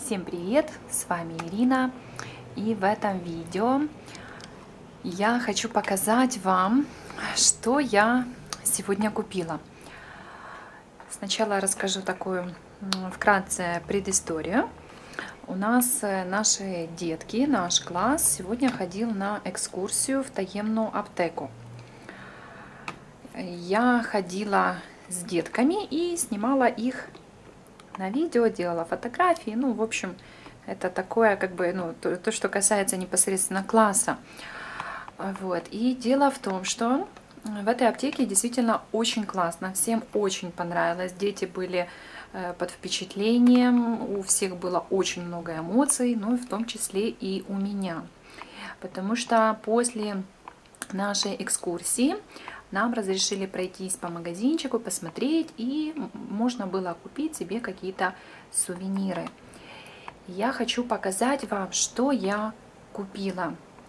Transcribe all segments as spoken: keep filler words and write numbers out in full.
Всем привет! С вами Ирина, и в этом видео я хочу показать вам, что я сегодня купила. Сначала расскажу такую вкратце предысторию. У нас наши детки, наш класс сегодня ходил на экскурсию в таемную аптеку. Я ходила с детками и снимала их на видео, делала фотографии. Ну, в общем, это такое, как бы, ну, то, то, что касается непосредственно класса. Вот. И дело в том, что в этой аптеке действительно очень классно. Всем очень понравилось. Дети были под впечатлением. У всех было очень много эмоций, ну, и в том числе и у меня. Потому что после нашей экскурсии нам разрешили пройтись по магазинчику, посмотреть, и можно было купить себе какие-то сувениры. Я хочу показать вам, что я купила.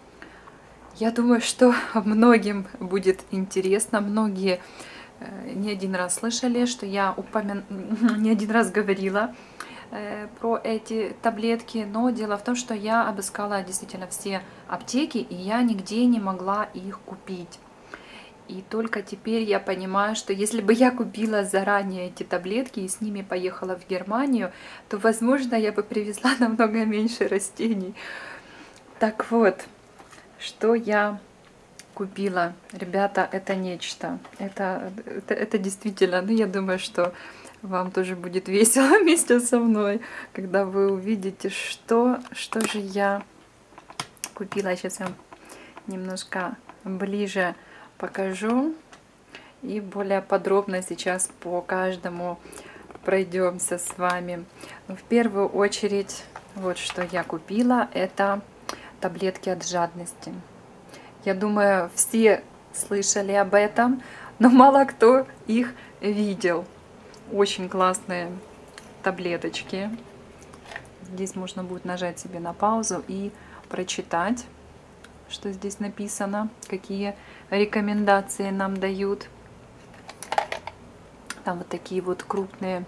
Я думаю, что многим будет интересно. Многие не один раз слышали, что я упомя... не один раз говорила про эти таблетки, но дело в том, что я обыскала действительно все аптеки, и я нигде не могла их купить. И только теперь я понимаю, что если бы я купила заранее эти таблетки и с ними поехала в Германию, то, возможно, я бы привезла намного меньше растений. Так вот, что я купила. Ребята, это нечто. Это, это, это действительно, ну, я думаю, что вам тоже будет весело вместе со мной, когда вы увидите, что, что же я купила. Сейчас я вам немножко ближе покажу и более подробно сейчас по каждому пройдемся с вами. В первую очередь, вот что я купила, это таблетки от жадности. Я думаю, все слышали об этом, но мало кто их видел. Очень классные таблеточки. Здесь можно будет нажать себе на паузу и прочитать, что здесь написано, какие рекомендации нам дают. Там вот такие вот крупные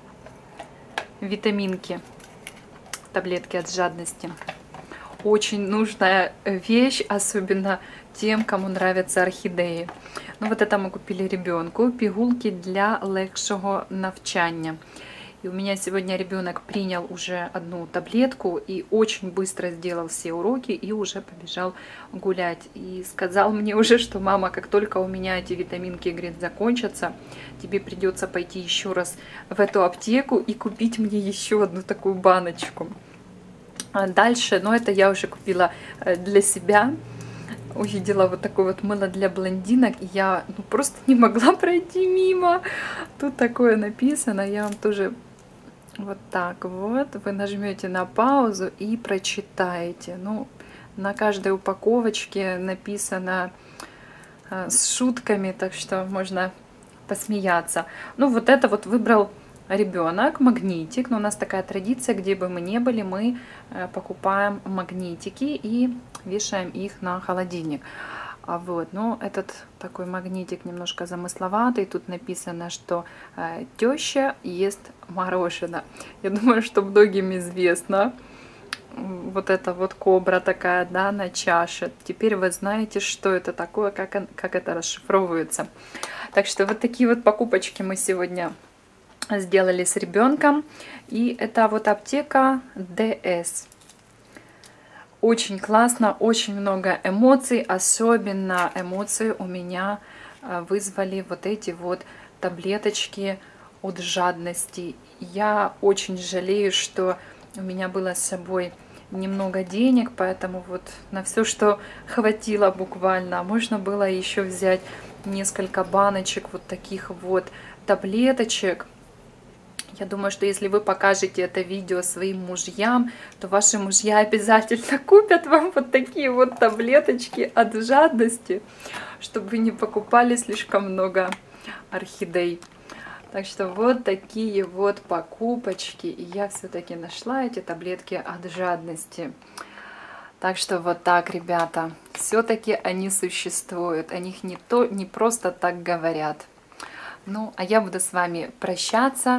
витаминки, таблетки от жадности. Очень нужная вещь, особенно тем, кому нравятся орхидеи. Ну вот это мы купили ребенку, пигулки для легшего навчання. И у меня сегодня ребенок принял уже одну таблетку и очень быстро сделал все уроки и уже побежал гулять. И сказал мне уже, что мама, как только у меня эти витаминки, говорит, закончатся, тебе придется пойти еще раз в эту аптеку и купить мне еще одну такую баночку. А дальше, ну это я уже купила для себя. Увидела вот такое вот мыло для блондинок, и я ну, просто не могла пройти мимо. Тут такое написано, я вам тоже вот так вот, вы нажмете на паузу и прочитаете. Ну, на каждой упаковочке написано а, с шутками, так что можно посмеяться. Ну, вот это вот выбрал ребенок, магнитик. Но у нас такая традиция, где бы мы ни были, мы покупаем магнитики и вешаем их на холодильник. А вот, ну, этот такой магнитик немножко замысловатый. Тут написано, что э, теща ест мороженое. Я думаю, что многим известно. Вот эта вот кобра такая, да, на чаше. Теперь вы знаете, что это такое, как, как это расшифровывается. Так что вот такие вот покупочки мы сегодня сделали с ребенком. И это вот аптека дэ эс. Очень классно, очень много эмоций. Особенно эмоции у меня вызвали вот эти вот таблеточки от жадности. Я очень жалею, что у меня было с собой немного денег, поэтому вот на все, что хватило буквально, можно было еще взять несколько баночек вот таких вот таблеточек. Я думаю, что если вы покажете это видео своим мужьям, то ваши мужья обязательно купят вам вот такие вот таблеточки от жадности, чтобы вы не покупали слишком много орхидей. Так что вот такие вот покупочки. И я все-таки нашла эти таблетки от жадности. Так что вот так, ребята, все-таки они существуют. О них не, то, не просто так говорят. Ну, а я буду с вами прощаться.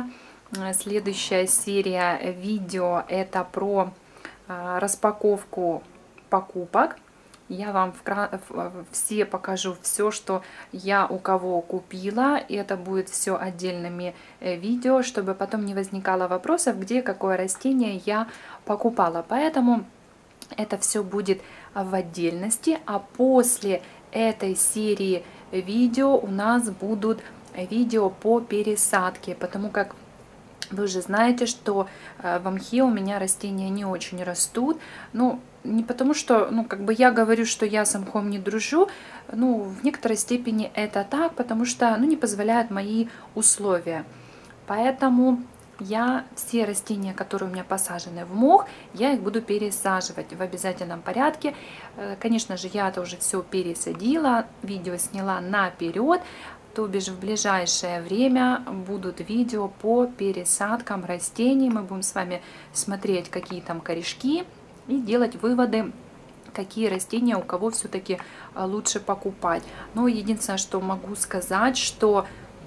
Следующая серия видео это про распаковку покупок. Я вам все покажу все, что я у кого купила. И это будет все отдельными видео, чтобы потом не возникало вопросов, где какое растение я покупала. Поэтому это все будет в отдельности. А после этой серии видео у нас будут видео по пересадке, потому как вы уже знаете, что в мхе у меня растения не очень растут. Ну, не потому что, ну, как бы я говорю, что я с мхом не дружу. Ну, в некоторой степени это так, потому что, ну, не позволяют мои условия. Поэтому я все растения, которые у меня посажены в мох, я их буду пересаживать в обязательном порядке. Конечно же, я это уже все пересадила, видео сняла наперед. То бишь в ближайшее время будут видео по пересадкам растений. Мы будем с вами смотреть, какие там корешки, и делать выводы, какие растения у кого все-таки лучше покупать. Но единственное, что могу сказать, что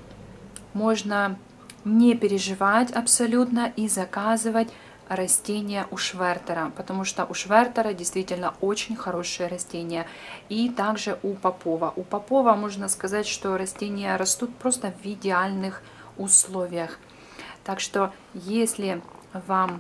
можно не переживать абсолютно и заказывать растения у Швертера, потому что у Швертера действительно очень хорошие растения. И также у Попова. У Попова можно сказать, что растения растут просто в идеальных условиях. Так что если вам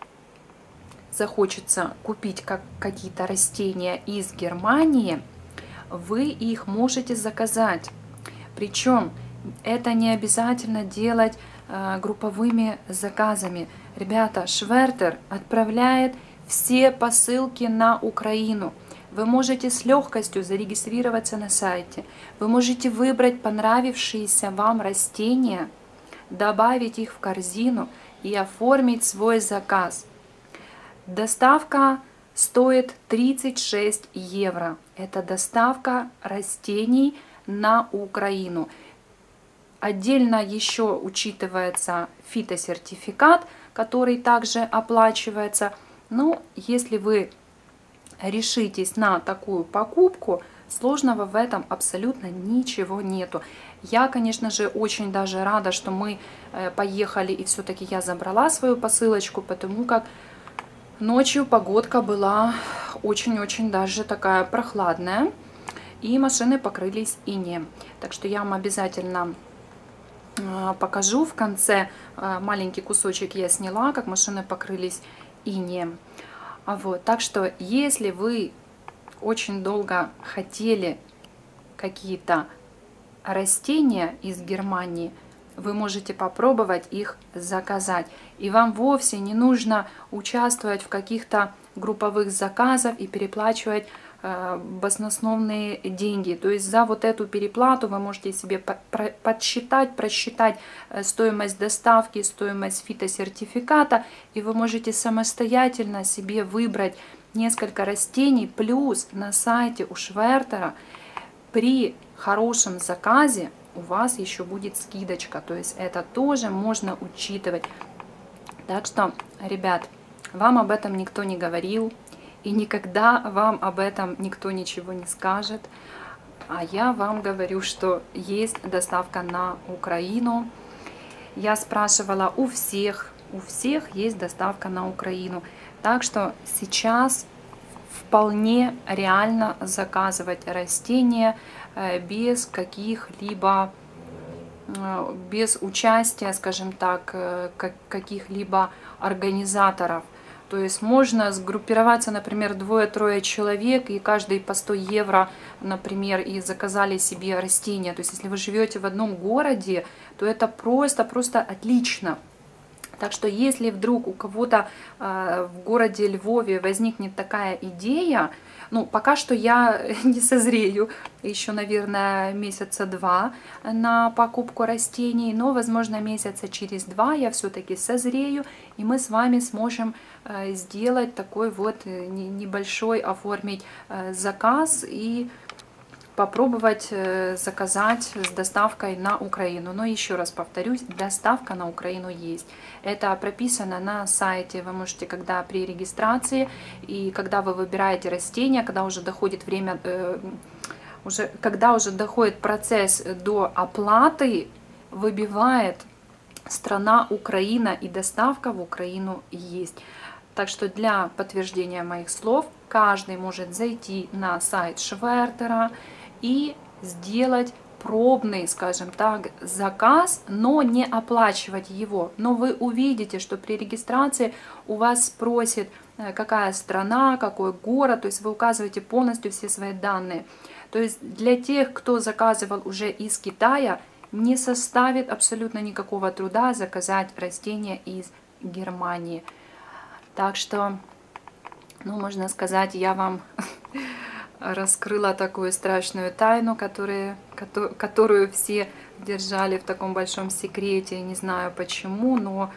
захочется купить как какие-то растения из Германии, вы их можете заказать. Причем это не обязательно делать э, групповыми заказами. Ребята, Швертер отправляет все посылки на Украину. Вы можете с легкостью зарегистрироваться на сайте. Вы можете выбрать понравившиеся вам растения, добавить их в корзину и оформить свой заказ. Доставка стоит тридцать шесть евро. Это доставка растений на Украину. Отдельно еще учитывается фитосертификат, который также оплачивается. Но если вы решитесь на такую покупку, сложного в этом абсолютно ничего нету. Я, конечно же, очень даже рада, что мы поехали и все-таки я забрала свою посылочку, потому как ночью погодка была очень-очень даже такая прохладная, и машины покрылись инеем. Так что я вам обязательно покажу в конце. Маленький кусочек я сняла, как машины покрылись инеем. Вот. Так что если вы очень долго хотели какие-то растения из Германии, вы можете попробовать их заказать. И вам вовсе не нужно участвовать в каких-то групповых заказах и переплачивать э, баснословные деньги. То есть за вот эту переплату вы можете себе подсчитать, просчитать стоимость доставки, стоимость фитосертификата, и вы можете самостоятельно себе выбрать несколько растений. Плюс на сайте у Швертера при хорошем заказе у вас еще будет скидочка, то есть это тоже можно учитывать. Так что, ребят, вам об этом никто не говорил, и никогда вам об этом никто ничего не скажет. А я вам говорю, что есть доставка на Украину. Я спрашивала у всех, у всех есть доставка на Украину. Так что сейчас вполне реально заказывать растения без каких-либо, без участия, скажем так, каких-либо организаторов. То есть можно сгруппироваться, например, двое-трое человек, и каждый по сто евро, например, и заказали себе растения. То есть если вы живете в одном городе, то это просто-просто отлично. Так что если вдруг у кого-то э, в городе Львове возникнет такая идея, ну, пока что я не созрею, еще, наверное, месяца два на покупку растений, но, возможно, месяца через два я все-таки созрею, и мы с вами сможем э, сделать такой вот небольшой, оформить э, заказ и попробовать заказать с доставкой на Украину. Но еще раз повторюсь, доставка на Украину есть. Это прописано на сайте. Вы можете, когда при регистрации и когда вы выбираете растения, когда уже доходит время, э, уже, когда уже доходит процесс до оплаты, выбивает страна Украина и доставка в Украину есть. Так что для подтверждения моих слов каждый может зайти на сайт Швертера и сделать пробный, скажем так, заказ, но не оплачивать его. Но вы увидите, что при регистрации у вас спросит, какая страна, какой город, то есть вы указываете полностью все свои данные. То есть для тех, кто заказывал уже из Китая, не составит абсолютно никакого труда заказать растения из Германии. Так что, ну, можно сказать, я вам раскрыла такую страшную тайну, которую, которую все держали в таком большом секрете. Не знаю почему, но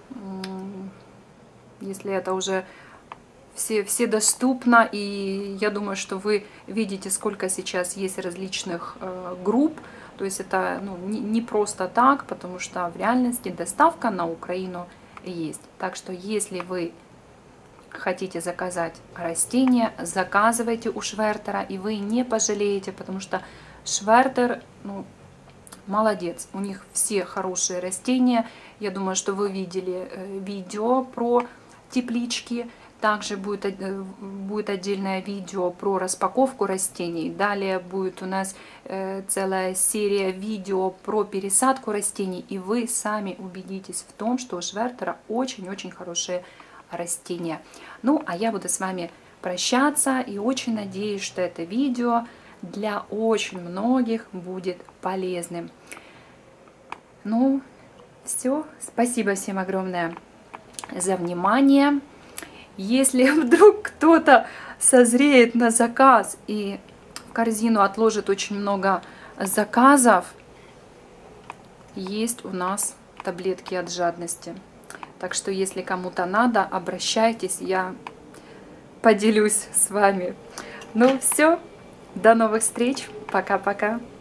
если это уже все, все доступно, и я думаю, что вы видите, сколько сейчас есть различных э, групп. То есть это, ну, не, не просто так, потому что в реальности доставка на Украину есть. Так что если вы хотите заказать растения, заказывайте у Швертера, и вы не пожалеете, потому что Швертер, ну, молодец. У них все хорошие растения. Я думаю, что вы видели видео про теплички. Также будет, будет отдельное видео про распаковку растений. Далее будет у нас целая серия видео про пересадку растений. И вы сами убедитесь в том, что у Швертера очень-очень хорошие растения. Ну, а я буду с вами прощаться и очень надеюсь, что это видео для очень многих будет полезным. Ну, все. Спасибо всем огромное за внимание. Если вдруг кто-то созреет на заказ и в корзину отложит очень много заказов, есть у нас таблетки от жадности. Так что, если кому-то надо, обращайтесь, я поделюсь с вами. Ну все, до новых встреч, пока-пока.